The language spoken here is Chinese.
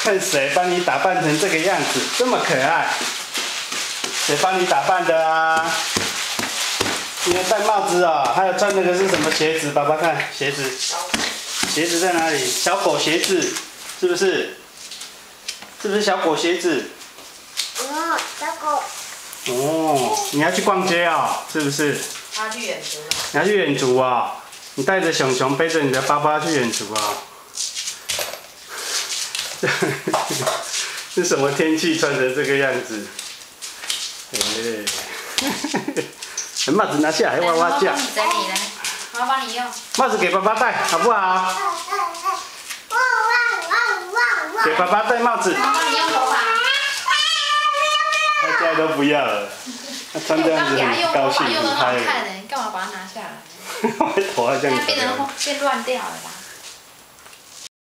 看谁帮你打扮成这个样子，这么可爱。谁帮你打扮的啊？你还戴帽子哦，还有穿那个是什么鞋子？爸爸看鞋子，鞋子在哪里？小狗鞋子，是不是？是不是小狗鞋子？ 哦，小狗。 哦，你要去逛街哦，是不是？ 他去远足了。 你要去远足哦，你带着熊熊，背着你的包包去远足哦。是什么天气穿成这个样子？哎，帽子拿下来，哇哇叫。 帮你整理来，我要帮你用。 帽子给爸爸戴，好不好？给爸爸戴帽子。 我帮你用头发。 他现在都不要了，他穿这样子很高兴，很嗨了。 你干嘛把它拿下来？ 我头好像现在变乱掉了啦。